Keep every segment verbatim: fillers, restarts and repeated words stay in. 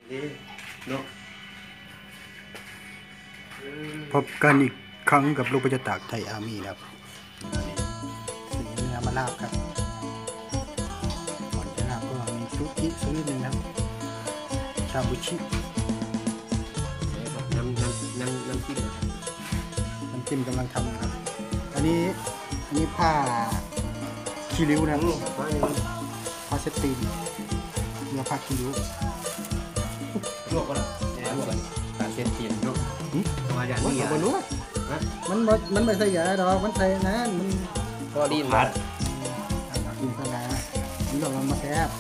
พบกันอีกครั้งกับลูกพระเจ้าตากไทยอาร์มี่นะครับสีเนื้อมาลาบครับก่อนจะลาบก็มีซุกิสักนิดนึงนะครับชาบูชิน้ำน้ำน้ำน้ำจิ้มน้ำจิ้มกำลังทำครับอันนี้อันนี้ผ้าคีริ้วนะผ้าเซตตีนเนื้อผ้าคีริ้วลวกก็ได้ลวกกันผ้าเซตตีนลวกมาอย่างนี้มันรู้มันมันไม่ใส่ยาดอกมันใส่นะมันพอดีมัดกินขนาดมันลองมาแซ่บ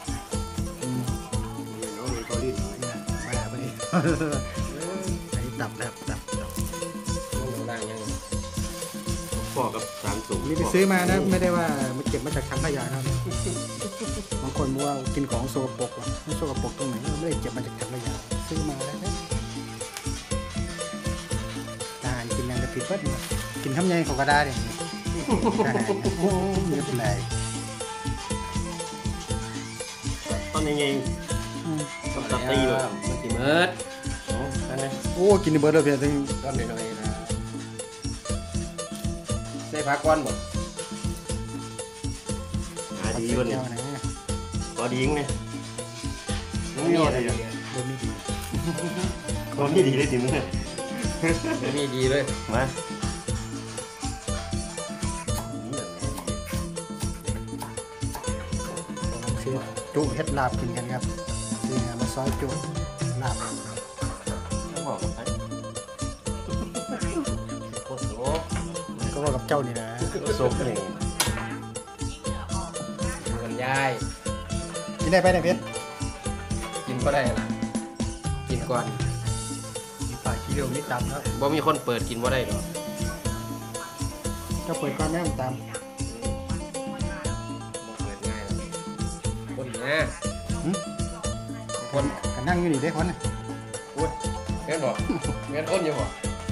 น้องมีพอดีไปไปใส่ตับแล้วตับตับน้องด่างยังพ่อกับสามสูงนี่ไปซื้อมานะไม่ได้ว่ามันเก็บมาจากถังขยะนะบางคนบอกว่ากินของโซกปกไม่โซกปกตรงไหนไม่ได้เก็บมาจากถังขยะซื้อมาแล้วนะกินยังกระติบเบิ้ลกินทำยังเขาก็ได้เนี่ยโอ้เยอะเลยตอนยังไงต้องตัดตีเลยมันตีเบิร์ดโอ้นั่นไงโอ้กินเบิร์ดเลยเพียงก้อนหน่อยๆนะได้พักก้อนหมดหาดีบนพอดีงเนี่ยไม่มีอะไรเลยไม่ดีก็ไม่ดีเลยจริงไหมมีดีเลยมาจุเฮ็ดลาบกินกันครับนี่มาซอยจุลาบต้องบอกกับใครก็บอกกับเจ้านี่นะโซ่เองกันยายกินได้ไปไหนเพี้ยนกินก็ได้นะกินก่อนฝ่ายที่เร็วนี่ตามครับบ่มีคนเปิดกินบ่ได้หรอถ้าเปิดก่อนแม่มันตามบ่เปิดง่ายคนนะคนกันนั่งอยู่นี่ได้คนนะโอ้ยแม่นบ่แม่นคนอยู่บ่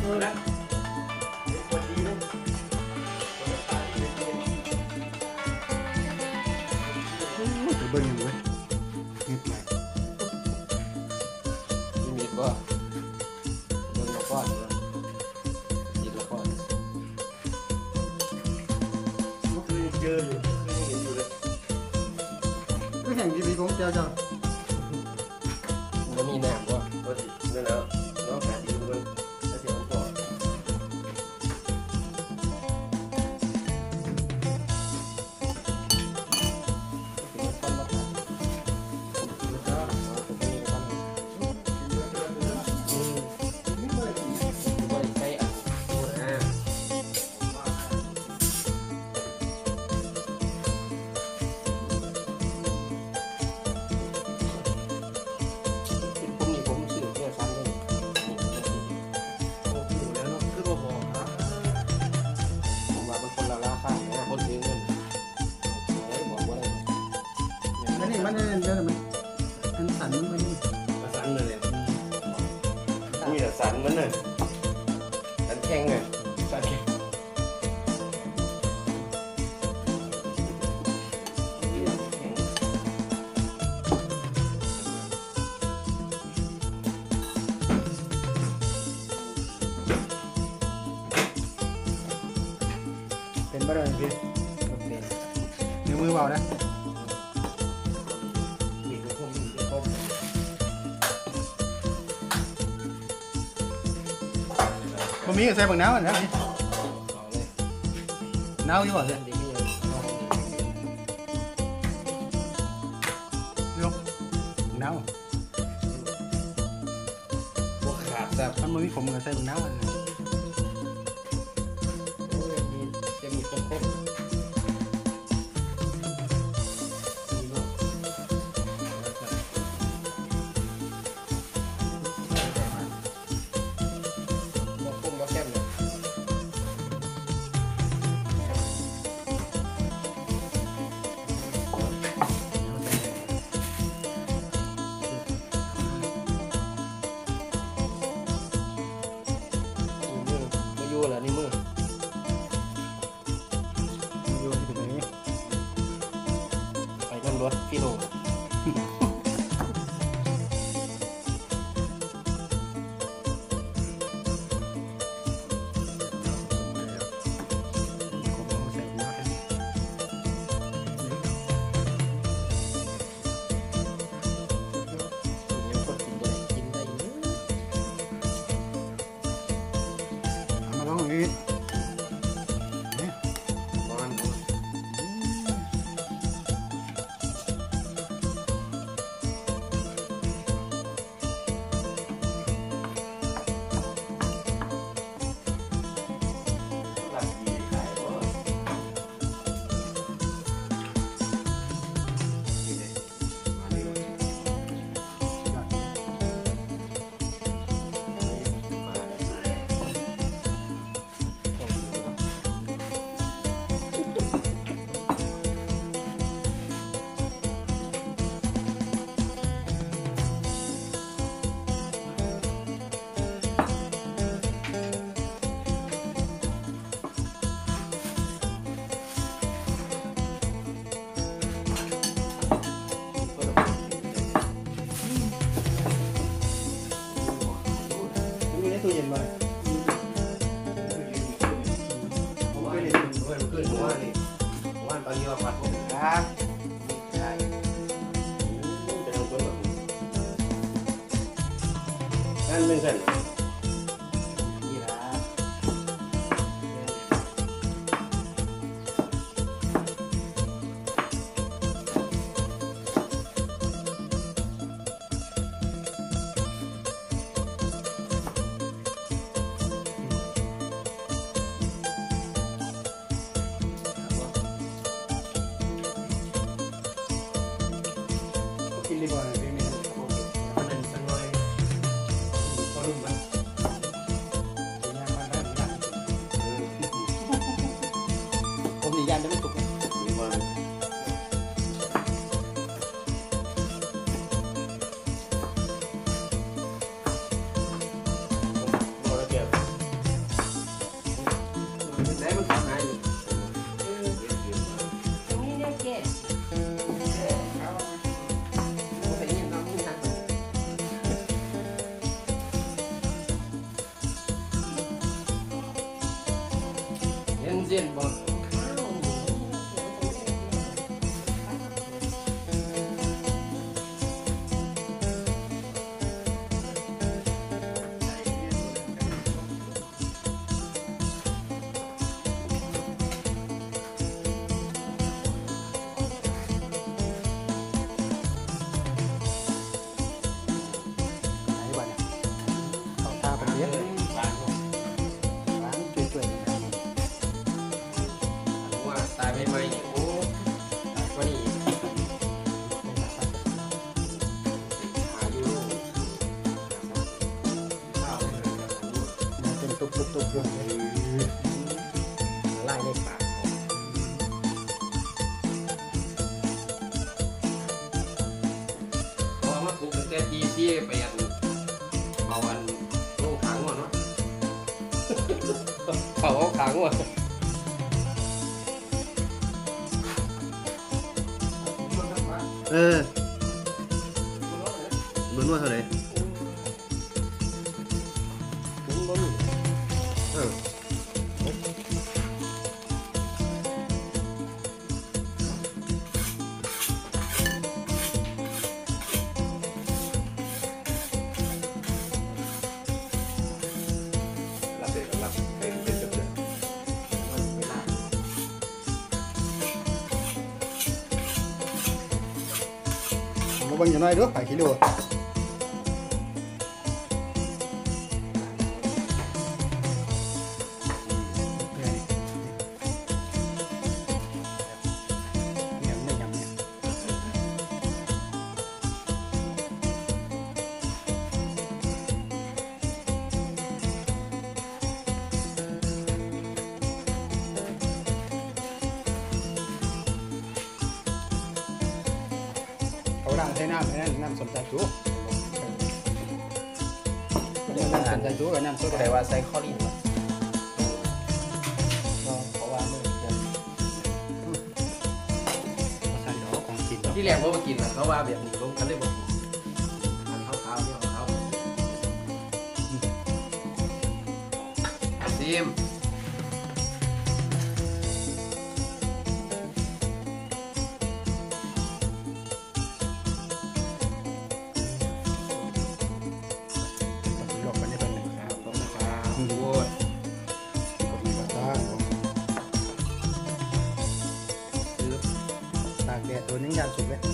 ไปเบิ้งยังเว้ยเงียบเลยมีมีดบ่เบิ้งละครติดละครก็คือเจออยู่ไม่เห็นอยู่เลยไม่แข่งทีวีของเจ้าเจ้ามันมีแหนมบ่ก็สินั่นแล้วน้องแผนที่มันจะเสียมันก่อนมันเนี่ยเดี๋ยวมันมันสั่นมันไม่นี่สั่นเลยนี่แหละสั่นมันเลยสั่นแข็งเลยสั่นแข็งเป็นบ้าเลยพี่นิ้วมือเบานะมันมีกับใส่บังน้ำนะน้ำอยู่บ่เลยยกน้ำบวกขาดแบบมันมีผมกับใส่บังน้ำมันจะมีครบครบมือเหรอนี่มือตู้เย็นมาผมว่าเคยนี่เห็นด้วยมันขึ้นว่านี่ว่าตอนนี้ว่าปัดผมครับใช่จะทำตัวแบบนั่นเป็นเส้นนี่ละกินดีกว่าพี่เมย์มันเป็นสักหน่อยพอรุ่มมันกินยากมากได้ยากผมหนียานได้ไม่ตกเลยมีมันพอแล้วเก็บได้มันทำไงนี่ได้เจ็ดเอาไปยินน้องนี่นะเย็นเย็นบ่ไหนบ้างเนี่ยเขาตาเป็นเยอะร้านช่วยๆนะว่าตายไม่ไหมโอ้วันนี้หาอยู่ข้าวเป็นตุกตุกตุกอยู่ไล่ในปากพอมาปลุกตั้งแต่ตีสี่ไปยันเมาวันโลขางหัวเนาะเผาขางหัวเออลุ้นว่าเท่าไหร่เออรับเด็กรับเป็นเป็นเดือนไม่ได้มาบังอย่างน้อยด้วยไผ่ขี้ดูเนี่ยไม่ยำเนี่ยเขาดังใช้น้ำให้นั่นน้ำสมใจจูน้ำสมใจจูกับน้ำสดแต่ว่าไซคอลินเพราะว่าไม่เกินใส่ดอกของกินที่แรกว่ามากินนะเขาว่าแบบนี้ผมกันเลยบอกอันขาวๆเนี่ยของเขาซิมหลอกกันได้เป็นหนึ่งครับขอบคุณครับโอ้ยผมมีกระต้างซื้อตากแดดตัวนี้ยานสุดเลย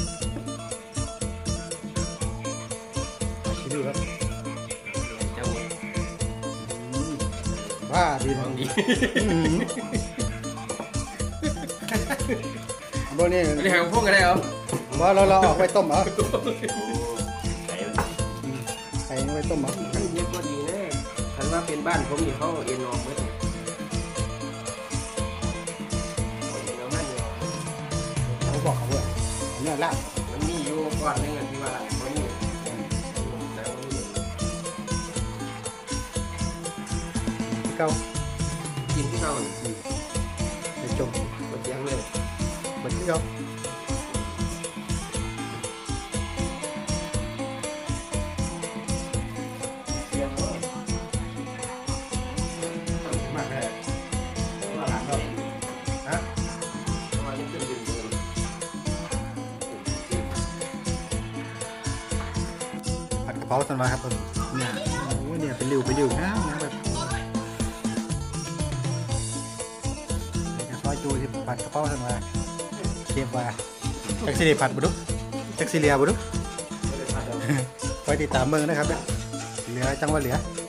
คิดดูครับเจ้าว่าดีขนะองดีบ่นี่ไม่ได้ของพวกกันได้เหรอว่าเราเราออกไปต้มเหรอไข่ไปต้มเหรอเยอะก็ดีนะคันว่าเป็นบ้านผมนี่เขาเอ็นออกเมื่อไหร่เอ็นออกมันอยู่เขาบอกเขาว่าเนื้อลาบมันมีอยู่ก้อนนึงอ่ะที่ว่ามันมีแต่ว่ามีเก้ากินที่เราไปจมหมดยังเลยเหมือนเก้าเสียงว่าเพราสันวาครับผมเนี่ยโอ้ยเนี่ยเป็นริ้วเป็นริ้วนะนะแบบซอยจูที่ผัดกระเพราสันวาเชฟว่าจักซีเรียผัดบุดุจักซีเรียบุดุไม่ได้พัดเอาคอยติดตามเมืองนะครับเนี่ยเหลือจังหวะเหลือ